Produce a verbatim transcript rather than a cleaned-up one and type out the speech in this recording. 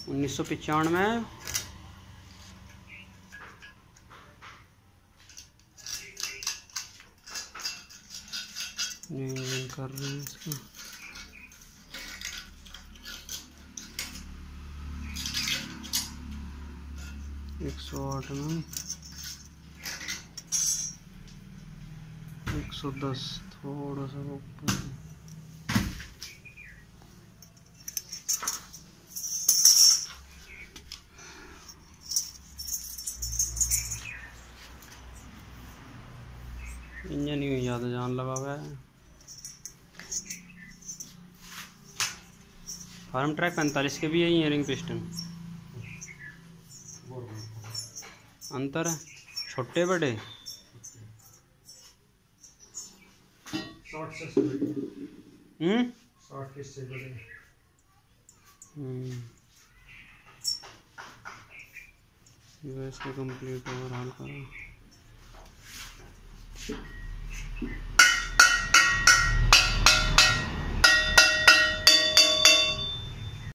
उन्नीस सौ पचानवे इंजन कर रहे हैं इसका। एक सौ आठ में एक सौ दस थोड़ा सा ऊपर। इंजन ही ज़्यादा जान लगा हुआ है। फार्म ट्रैक पैंतालीस के भी है ये रिंग पिस्टन। अंतर है छोटे बड़े। हम्म हम्म इसको कंप्लीट ओवरऑल करो।